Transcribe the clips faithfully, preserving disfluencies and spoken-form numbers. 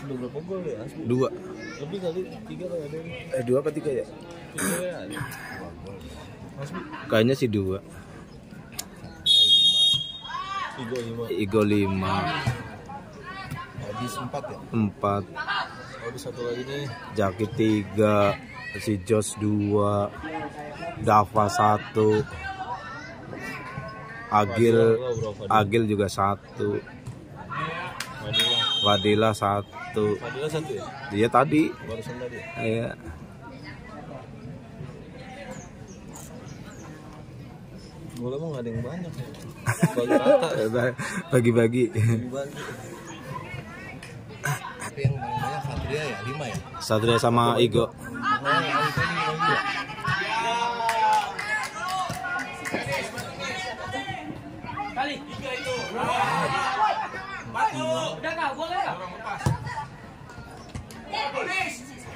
Sudah berapa gol ya? Dua. Lebih kali, tiga kali ada. Eh dua apa tiga ya? Tiga ya. Kayaknya sih dua. Igo lima. Igo lima. Habis empat ya? Empat. Habis satu lagi nih. Jaki tiga. Si Jos dua. Dava satu. Agil. Agil juga satu. Wadila satu. Wadila satu ya? Dia tadi. Barusan tadi. Iya. Bola emang gak ada yang banyak ya. Bagi rata. Bagi-bagi. Bagi-bagi. Tapi yang paling banyak Satria ya, lima ya? Satria sama Igo. Kali tiga itu. Batu. Udah enggak? Boleh enggak? Orang lepas. Polis.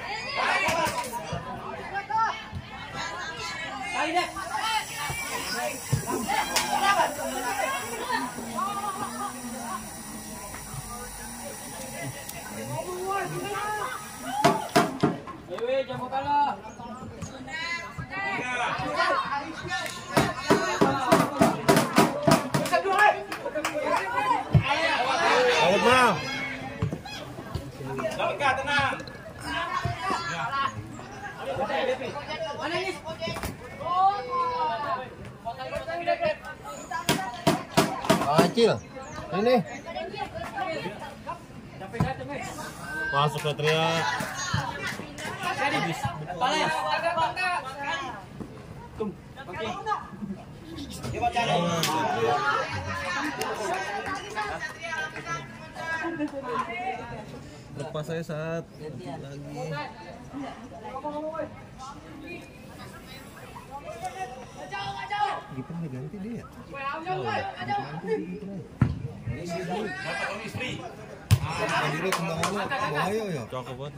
Kali deh. Dewi, jangan kalah. Ayo bang. Dapat enggak? Tenang. Mana ini? Bang Acil, ini. Masuk Satria. Lepas saya saat lagi. Gitu nih ganti dia ya. Sendiri tendangannya bahaya ya. Cakep banget.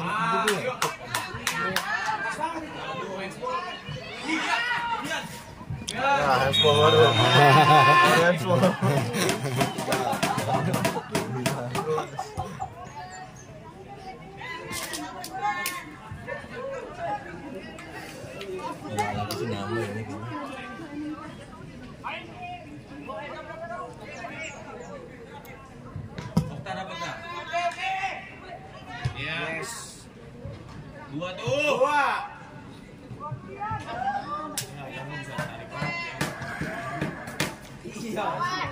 Ya, handball baru. Handball. Ya, lagi sih nama ini. Yes. Dua tuh. Dua. Iya.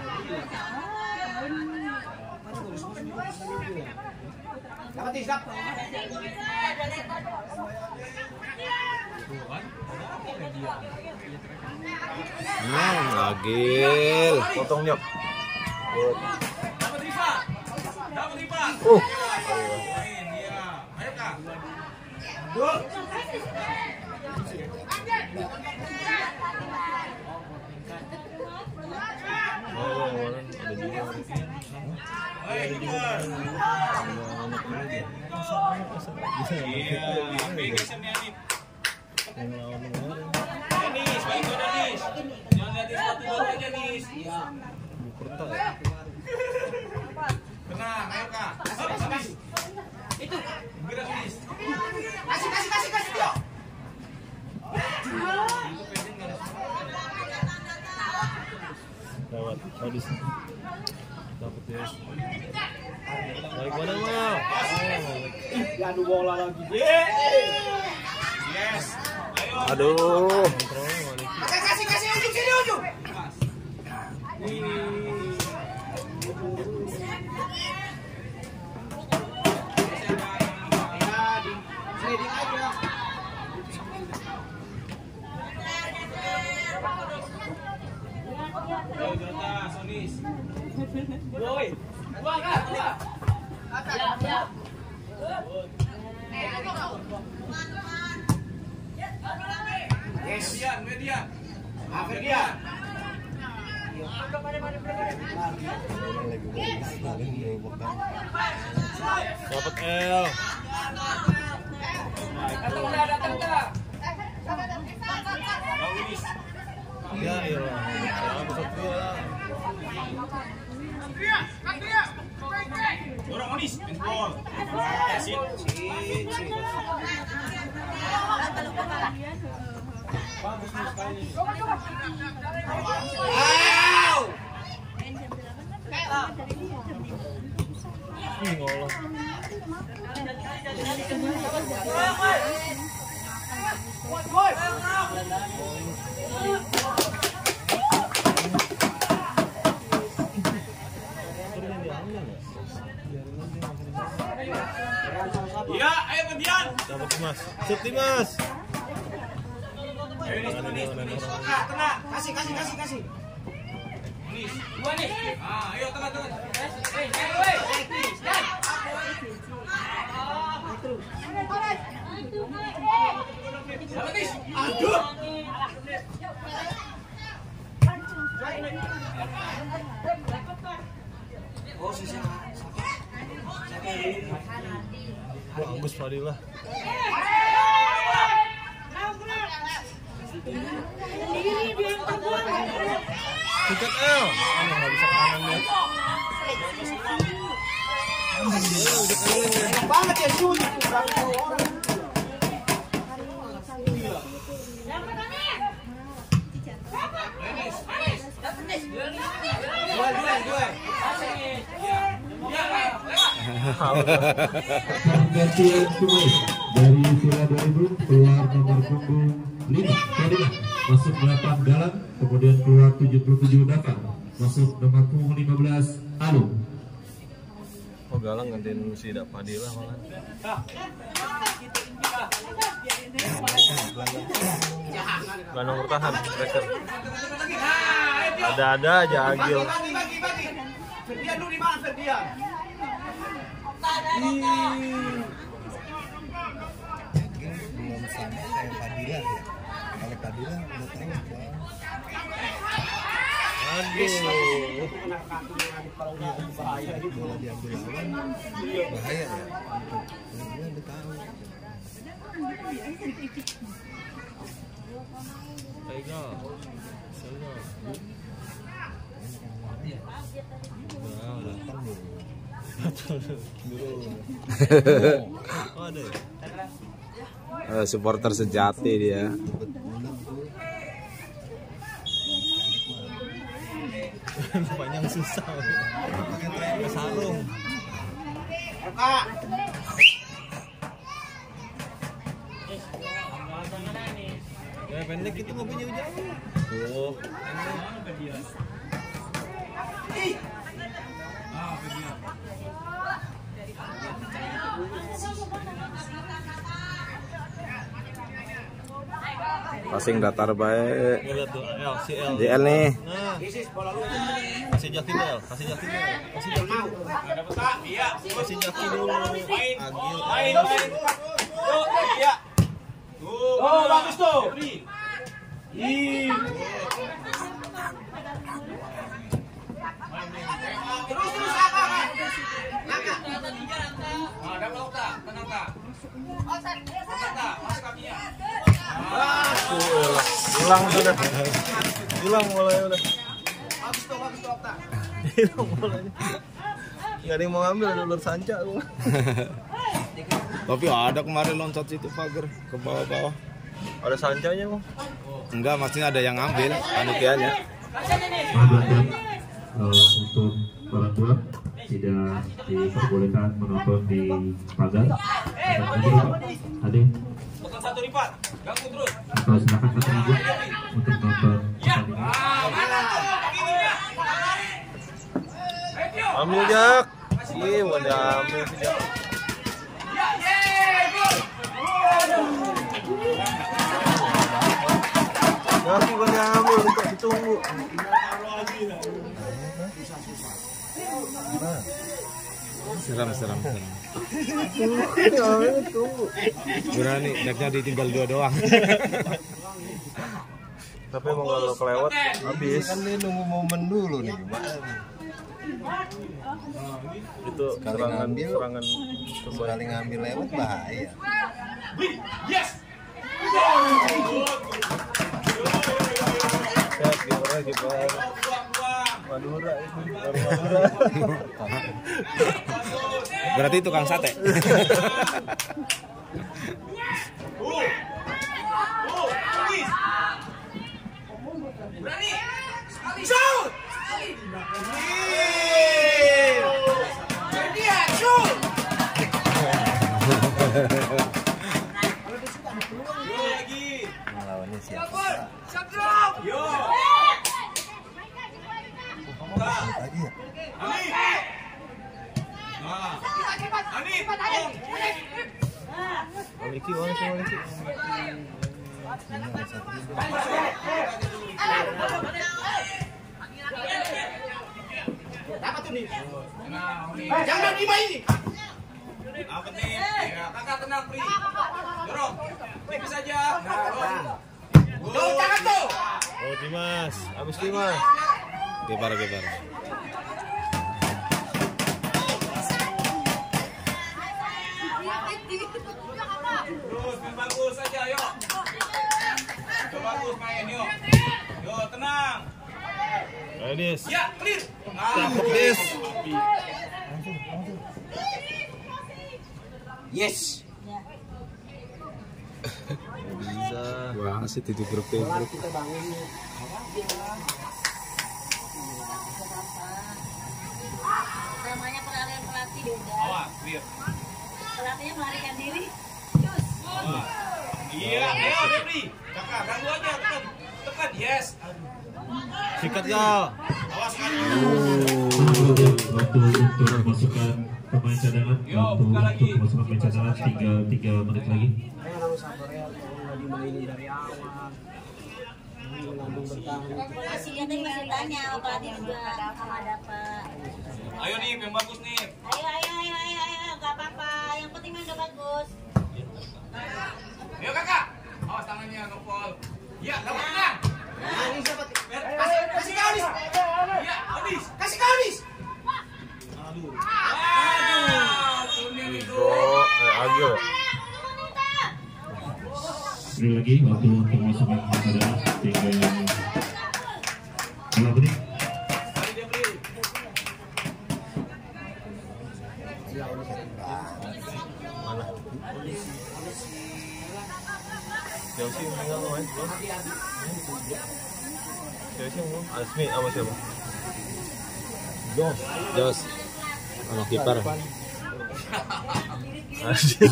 Dapat isap. Hmm, Agil. Potong nyok. Dapat Rifa. Dapat Rifa. Uh. Main dia. Ayo Kak. Dua. Oh, ada juga. Ayo keluar. Iya, Vegas sama Yanip. Denis, baik kau Denis. Jangan liatin satu bola aja Denis. Iya. Tenang, ayo Kak. Habis, habis. Itu. Gerak Denis. Kasih, kasih, kasih, kasih dia. Lewat habis. Dapat ya. Balik mana mau? Ya adu bola lagi. Yes. Ayo. Aduh. Kasih, kasih, kasih ujung sini ujung. Woi, dua kah? Dua. Siap, siap. Yes. Median, median. Ah, median. Dapat L. Datang dah, datang dah. Ya, iya lah. Sama Satria lah. Dorong Odi. Habis, handball. Sit. Sit, sit. Bagus nih sekali. Wow! Ih, ngolong. Iya, ayo gantian. Dapat Mas. Sip Mas. Ayo nih, nih, nih. Nah, tenang. Kasih, kasih, kasih, kasih. Nih, dua nih. Ah, ayo tengah, tengah. Eh, eh, weh. Aduh. Oh, sisa. Bagus Fadilah. Dekat L. Ini nggak bisa kanannya. Banget ya shoot. Dua, dua, dua. Gantian pemain dari Villa dua ribu keluar nomor punggung lima Fadilah, masuk delapan Galang, kemudian keluar tujuh puluh tujuh Dava, masuk nomor punggung lima belas Alu. Oh Galang gantiin si Dak Fadilah malah. Galang bertahan, striker. Ada-ada aja Agil. Bagi, bagi, bagi. Ferdian dulu di mana Ferdian? Belum sama kayak Fadilah ya. Kalau Fadilah udah tahu kan. Aduh. Bola diambil lawan bahaya ya. Untuk dia udah tahu. Ayo. Sana. Wow, Kan dulu. Oh, ada. Eh, supporter sejati dia. Panjang susah. Pakai sarung. Kak. Ya pendek itu nggak punya jauh. Tuh. Passing datar baik. Lihat tuh L, si L. J L nih. Nah, kasih jaki L, kasih jaki L, kasih jaki dulu. Ada peta? Iya. Kasih jaki dulu. Main. Agil. Main, main. Tuh, iya. Tuh. Oh, bagus tuh. Ih. Terus terus kakak. Kakak. Ah, dapat Okta, tenang Kak. Okta, masuk kakinya. Hilang udah. Hilang bolanya udah. Bagus tuh, bagus tuh Okta. Hilang bolanya. Enggak ada yang mau ngambil, ada ulur sanca gua. Tapi ada kemarin loncat situ pagar ke bawah-bawah. Ada sancanya, Bang. Enggak, maksudnya ada yang ngambil panitianya. Mengabarkan uh, untuk orang tua tidak diperbolehkan menonton di pagar. Tadi Potong satu lipat. Ganggu terus. atau silakan satu minggu untuk nonton pertandingan. Ah, mana tuh? Kakinya. Ambil Jak. Ih, bukan diambil sih Jak. Ya, yeay, gol. Kaki bukan diambil, untuk ditunggu. Seram, seram, seram. Diambil, tunggu. Berani, deknya ditinggal dua doang. Tapi emang kalau kelewat habis. Kan dia nunggu momen dulu nih, gimana nih? Itu Sekali serangan ngambil. serangan Sekali ngambil lewat bahaya. Yes. ya gimana kiper Madura itu baru Madura. Berarti tukang sate. Berani. Shoot. Dia shoot. Yo lagi. Lawannya siapa? Yo. Lagi ya? Ani. Nah. Ani. Maliki, mana sih Maliki? Dapat tuh nih. Jangan dimainin. Apa nih? Ya, kakak tenang, Pri. Dorong. Tipis aja. Tuh, jangan tuh. Oh Dimas, habis Dimas. Gepar, gepar. Terus, main bagus aja, yuk. Yo bagus main, yuk. Yo, tenang. Anis. Ya, clear. Ah, Yes. yes. Bisa. Wah, sih itu grup grup. Namanya peralihan pelatih beda. Awas, clear. Pelatihnya melarikan diri. Awas. Iya, ayo Depri. Kakak, ganggu aja, tekan. Tekan, yes. Sikat ya. Awas, Ani. Waktu untuk masukkan pemain cadangan, Yo, waktu buka lagi. untuk masukkan pemain cadangan tinggal tiga menit lagi. Masih dia tadi masih tanya, pelatih juga sama dapat. Ayo nih, yang bagus nih. Ayo, ayo, ayo, ayo, ayo, gak apa-apa. Yang penting main udah bagus. Ayo kakak. Awas tangannya, nopol. Iya, dapat tenang. Kasih, kasih ke Odis. Iya, Odis. Kasih ke Odis. Aduh. Aduh. Punya itu. Eh, Agil. Sekali lagi waktu untuk masukkan pemain cadangan tinggal dua menit. Ayo Depri. Jauh sih enggak mau main. Jauh sih mau. Asmi sama siapa? Jos. Jos. Anak kiper. Asik.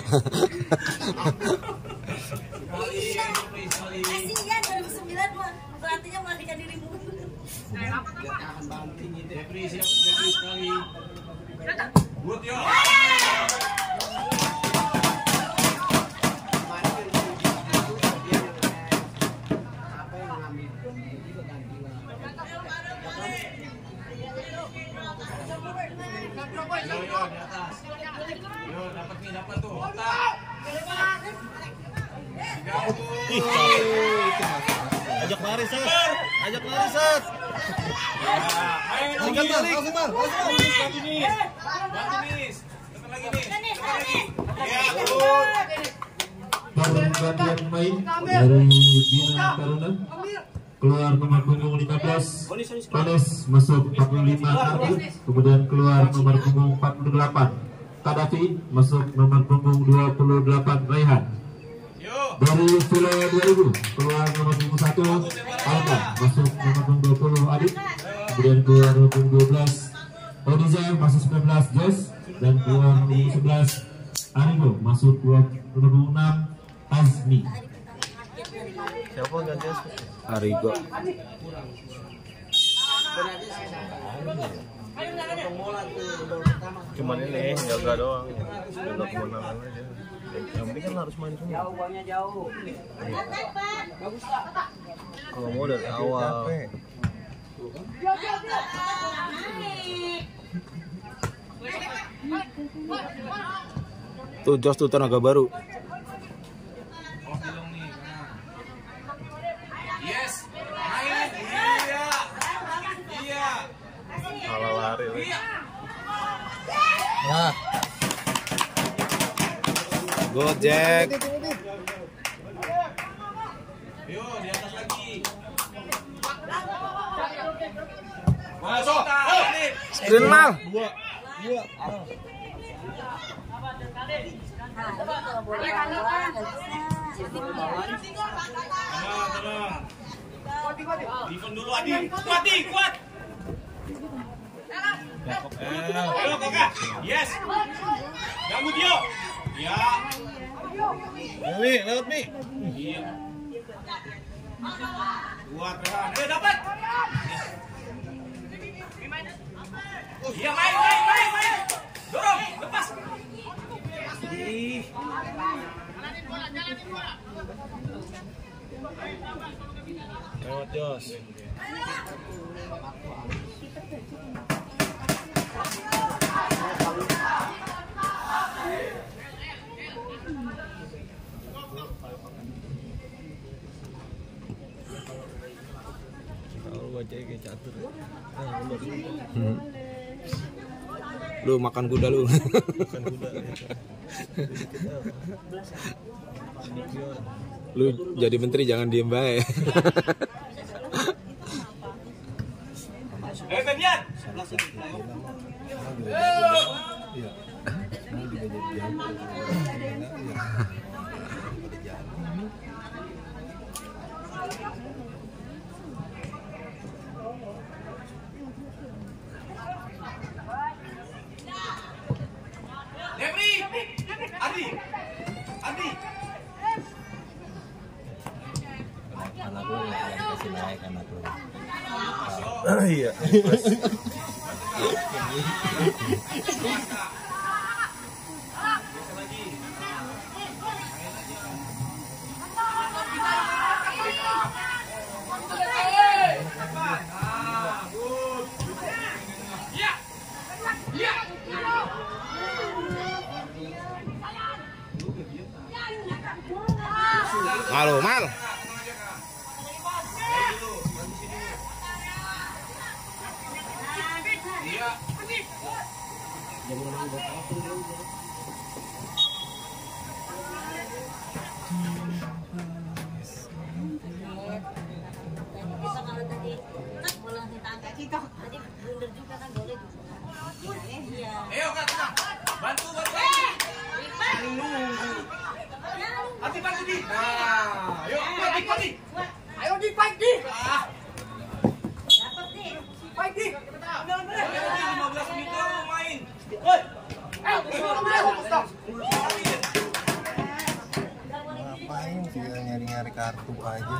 Kasihan dua ribu sembilan mah pelatihnya melarikan diri mulu. Depri siap, Depri sekali. Good yo. Yo, yo, di atas. Yo, dapat nih, dapat tuh. Otak. Ih, ajak lari Sat. Ajak lari Sat. Sikat balik. Langsung bang. Langsung bang. Nis. Bantu Nis. Tekan lagi nih. Tekan lagi. Ya, good. Pergantian pemain dari Bina Taruna. Keluar nomor punggung lima belas Panes masuk empat puluh lima Ardi. Kemudian keluar nomor punggung empat puluh delapan Kadafi masuk nomor punggung dua puluh delapan Raihan. Yo. Dari Villa dua ribu keluar nomor punggung satu Alka masuk nomor punggung dua puluh Adit. Kemudian keluar nomor punggung dua belas Odiza masuk sembilan belas Jos. Dan keluar nomor punggung sebelas Aribo masuk nomor punggung enam Azmi. Siapa ganti Asmi? Arigo. Cuman ini jaga doang. Untuk kemenangan aja. Yang penting kan harus main semua. Kalau mau dari awal. Tuh Jos tuh tenaga baru. Yes. Main. Iya. Iya. Salah lari. Iya. Nah. Gojek. Yo, di atas lagi. Masuk. Sprint mal. Dua. Dua. Nah, ini kalau bola bawah nggak bisa. Tenang, tenang. Defend dulu Adi. Kuat Adi, kuat. Ayo kakak. Yes. Ganggu Dio. Ya. Mi, lewat Mi. Iya. Kuat Rehan. Ayo dapat. Iya main, main, main, main. Dorong, lepas. Ih. Lewat Jos. Kalau wajahnya kayak catur. Nah, Hmm. Lu makan kuda lu. bukan kuda. Lu jadi menteri jangan diem bae. Eh, Febian. Iya. Semua juga jadi jago. Iya. Devri. Adi. Adi. Anak lu yang kasih naik anak lu. Iya. Malu, mal. Bisa kalau tadi kan bola langsung tangkap. Tadi blunder juga kan boleh juga. Iya. Ayo kak, tenang. Bantu, bantu. Adi bantu di. Nah, ayo, kuat di, kuat di. Ayo di, fight di. Ah. Dapat nih. Fight di. Ayo di, lima belas menit baru main. Woi. Ayo, stop. Ngapain sih nyari-nyari kartu aja?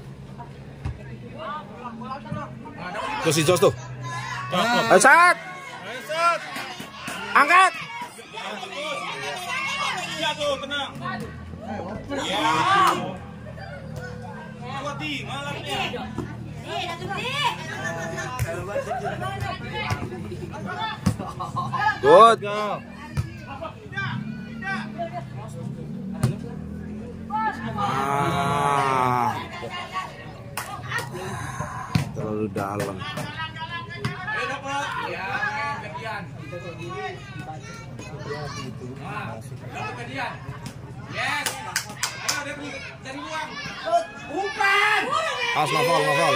Tuh si Jos tuh. Ayo, Sat. Angkat. Iya tuh, tenang. Ya. Kuat di, malamnya. Nih, dapat nih. Good. Ah. Terlalu dalam. Ayo dapat. Ya, kejadian. Nah, dapat kejadian. Yes. Ayo Devi, cari ruang. Bukan. Pas novel, novel.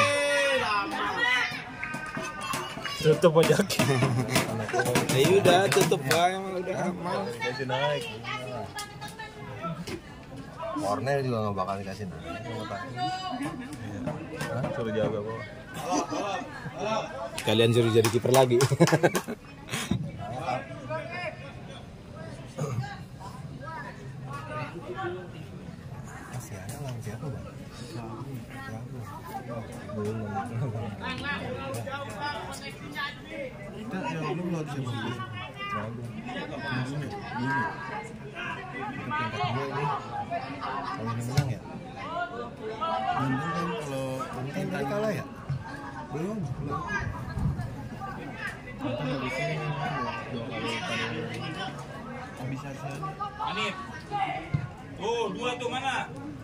Tutup wajaknya. Ya udah tutup bae emang udah aman. Kasih naik. Corner juga nggak bakal dikasih naik. Hah? Suruh jaga kok. Kalian suruh jadi kiper lagi. Masih ada lah siapa bang? Belum. Kita yang belum lagi siapa bang? Ini, ini. Kita tingkat dua ini. Kalau ini menang ya? Belum kan kalau ini kan tadi kalah ya? Belum, belum. Kita habis ini dua kali pada bisa sih. Anip. Tuh, dua tuh mana?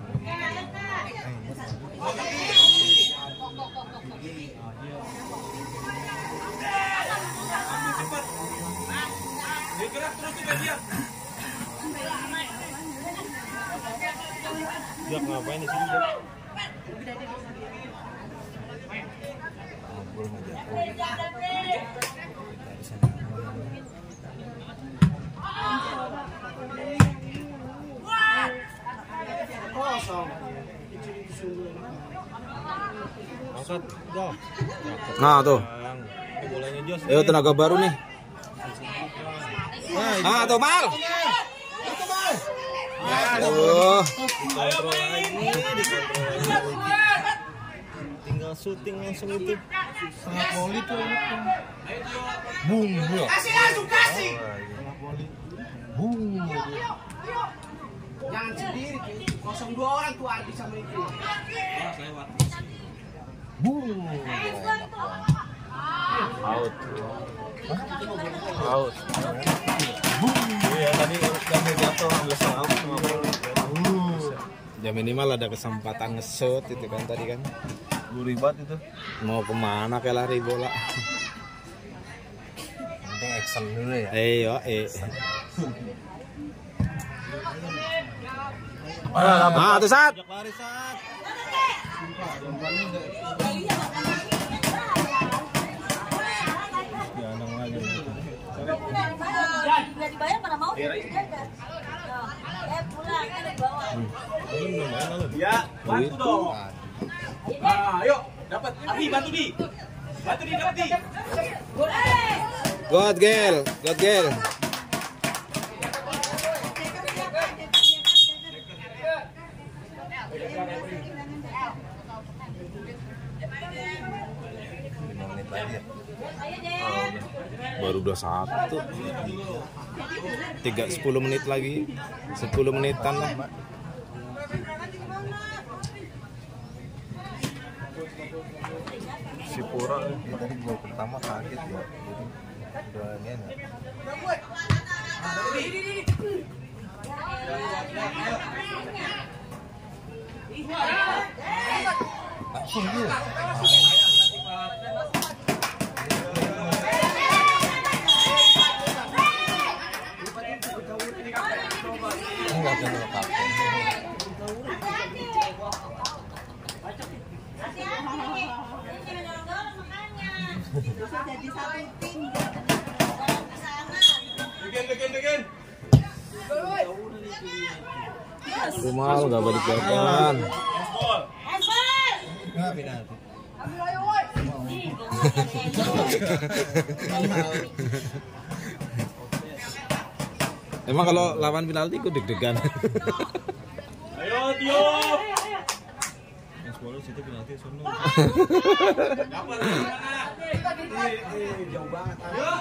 Cepat. Bergerak terus juga dia. Jak ngapain di sini, Jak? Ngobrol aja. Kita bisa. Shot, go. Nah tuh. Ini bolanya Jos. Ayo tenaga baru nih. Nah, Ah tuh Mal. dikontrol Aduh. lagi, dikontrol lagi. Tinggal syuting langsung itu. Setengah poli tuh. Boom, bro. Kasih langsung kasih. Setengah poli. Boom. Jangan sendiri, kosong dua orang tuh Adi sama itu. Boom. Out. Out. Iya tadi kami jatuh langsung out sama bola. Ya minimal ada kesempatan nge-shoot itu kan tadi kan. Gurih banget itu. Mau kemana kayak lari bola. Penting action dulu ya. Eh yo eh. Ah tuh saat. Jak lari saat. Ya nang lagi. Nggak dibayar pada mau dijaga. Eh pulang kan di bawah. Belum lumayan lalu. Ya, bantu dong. Ah, ayo, dapat. Abi bantu di. Bantu di dapat di. God girl, God girl. lima menit lagi ya. Baru dua satu. Tiga sepuluh menit lagi. Sepuluh menitan lah. Si Pura Ini tadi gol pertama kaget ya. Jadi udah ini enak. Langsung dia. Ini nggak ada kapten. Jadi satu tim Bikin, bikin, bikin. Rumal nggak balik badan. Bol. Nggak penalti. Emang kalau lawan penalti gue deg-degan. Ayo, Tio. Yang sepuluh situ penalti sono. Dapat di mana? Jauh banget.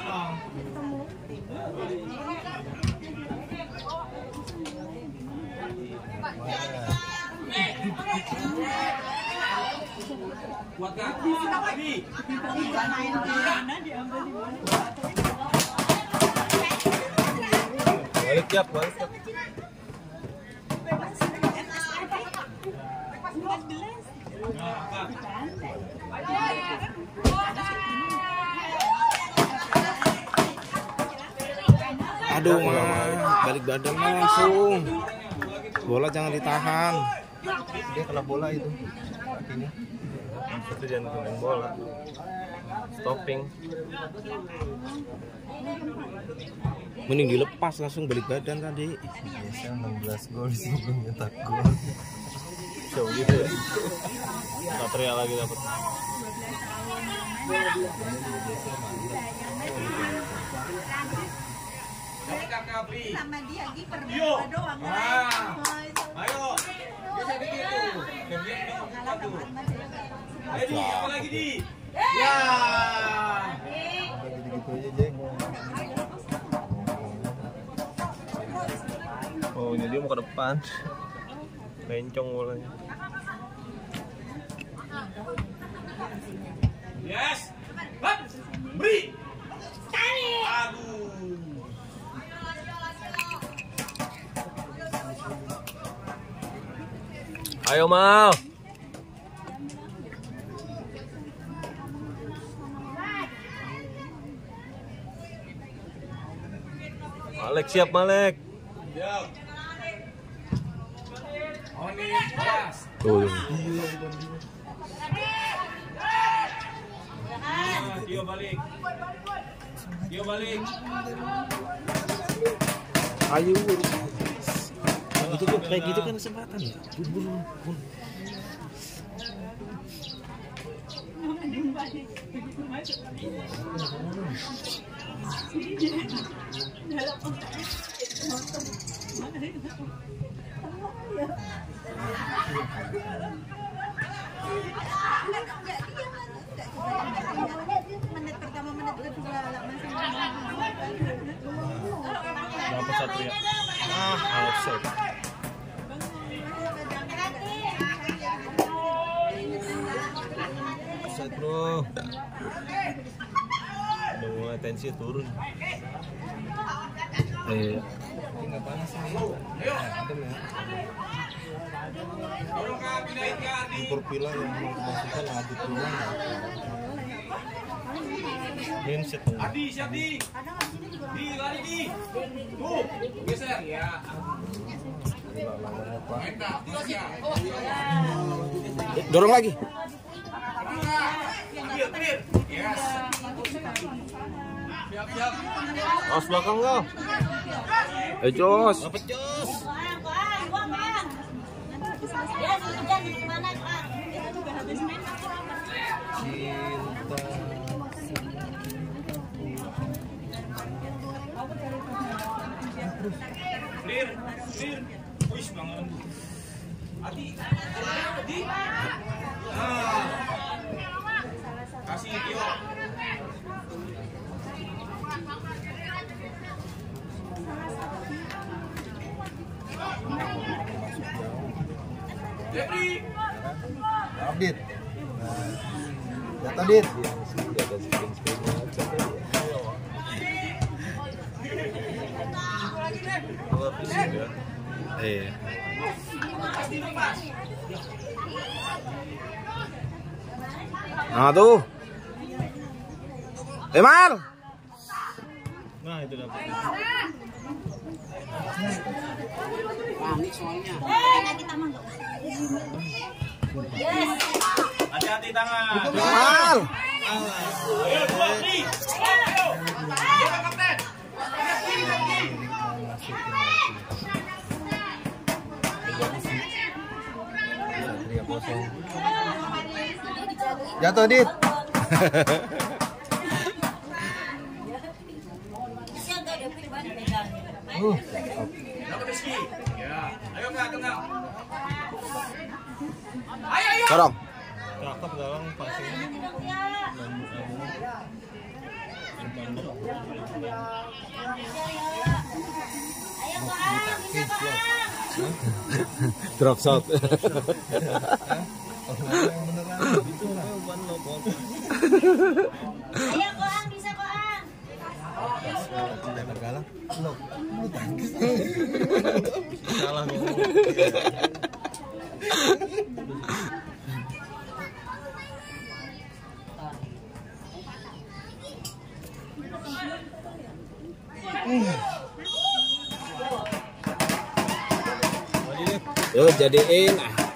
Buat kaki, Abi. balik siap, balik siap. Aduh mah, balik badan langsung. Bola jangan ditahan. Dia kena bola itu. Kakinya. Itu jangan main bola. Stopping. Mending dilepas langsung balik badan tadi. Biasanya enam belas gol sebelum nyetak gol. Show gitu ya. Satria lagi dapat. sama dia kiper Yo. doang. Ah. Ayo. Bisa begitu. Kemudian dong. Satu. Ayo di, apa lagi di? Ya. Gitu-gitu aja, Jeng. Oh, ini dia mau ke depan. Lencong bolanya. Yes. Hap. Beri. Aduh. Ayo Mal. Malek siap Malek. Siap. Oni, pas. Tuh. Ah, Tio balik. Tio balik. Ayo. Gitu tuh kayak gitu kan kesempatan ya. Bun, bun, bun. Menit pertama, menit kedua, Berapa Satria? Ah, offset. Offset bro. Udah mulai tensi turun. Iya. Nggak panas ini. Adem ya. Impor pila yang masukkan aduk tulang. Mindset tuh. Adi, Adi. Di, lari di. Tuh, geser ya. Dorong lagi. Pinggir, pinggir. Yes. Siap, siap. Awas belakang kau. Eh Jos. Dapat jos. Koang, koang, koang, koang. Ya, sudah di mana, koang? Itu juga habis main aku lapar. Clear, clear. Wis banget. Adi, Adi. Ah. Kasih Tio. Jepri. Update. Data dit. Kalau fisik ya. Iya. Nah tuh. Emar. Nah, itu dapat. Eh, kita mangga. Yes. Hati-hati tangan. Emar. Ayo, dua, Pri. Ayo. Ayo, kapten. Satria kosong. Jatuh dit. Siang tuh ada pilih banyak medan. Uh. Dapat Rizky. Ya. Ayo Kak, tengah. Ayo, ayo. Dorong. Cakep galang passing. Nanti dong ya. Ayo koang, bisa koang. Drop shot. Ayo koang, bisa koang. Lempar galang. Lo, lu tangkis. Salah ngomong. Yuk jadiin.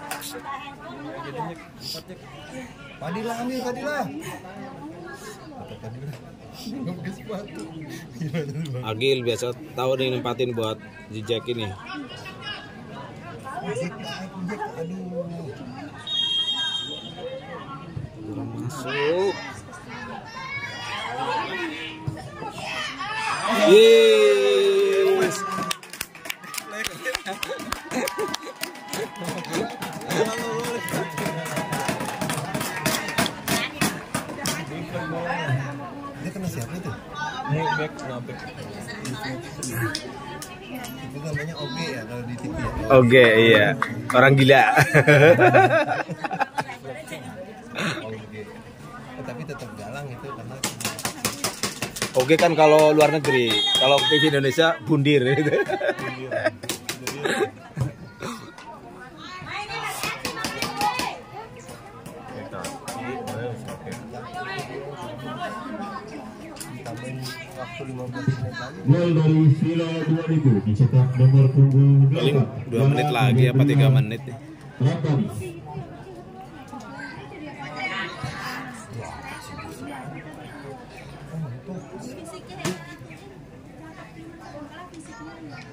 Padilah ambil, padilah. Padilah. Nggak pakai sepatu. Gimana tuh, Bang? Agil biasa tahu nih nempatin buat jejak ini. Jack, Jack, aduh. Kurang masuk. Yes. Dia kena siapa itu? Ini back snapback. Itu namanya oke ya kalau di T V ya. Oke, iya. Orang gila. Oke. Eh, tapi tetap galang itu karena Oke kan kalau luar negeri, kalau T V Indonesia bundir gitu. ditambahin waktu lima belas menit lagi. Gol dari Villa dua ribu dicetak nomor punggung Paling dua menit lagi apa tiga menit nih. Ratan.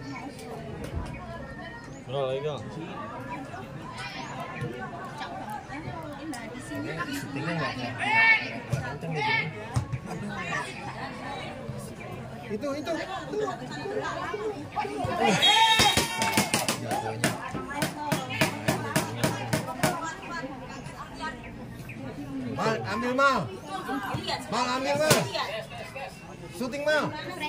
Bro, lagi Kang. Syutingnya nggak nggak kenceng gitu. Itu itu itu. Mal, ambil mal. Mal, ambil mal. Syuting mal.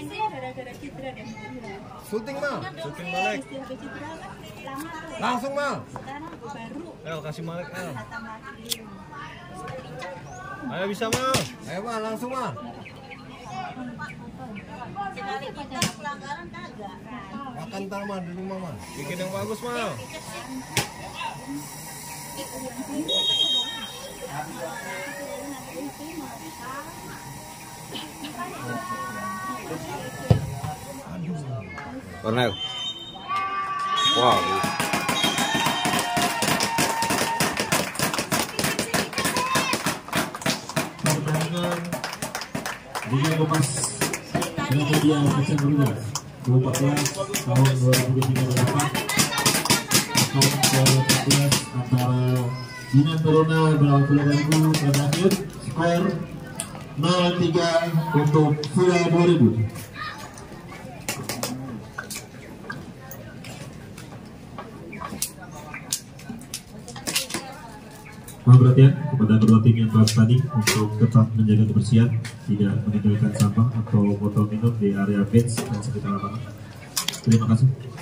Syuting mal. Syuting balik. Langsung mal. El kasih Malik El. Ayo bisa mal. Ayo mal, langsung mal. Sekali kita pelanggaran kagak. Makan ntar mal di rumah mal. Bikin yang bagus mal. Cornel. Wow. Pertandingan Liga Lepas Media Kacang Berubah dua ribu empat belas tahun dua ribu dua puluh delapan tahun dua ribu empat belas antara Bina Corona melawan Pulau berakhir skor nol tiga untuk Villa dua ribu. Mohon perhatian kepada kedua tim yang telah bertanding untuk tetap menjaga kebersihan, tidak meninggalkan sampah atau botol minum di area bench dan sekitar lapangan. Terima kasih.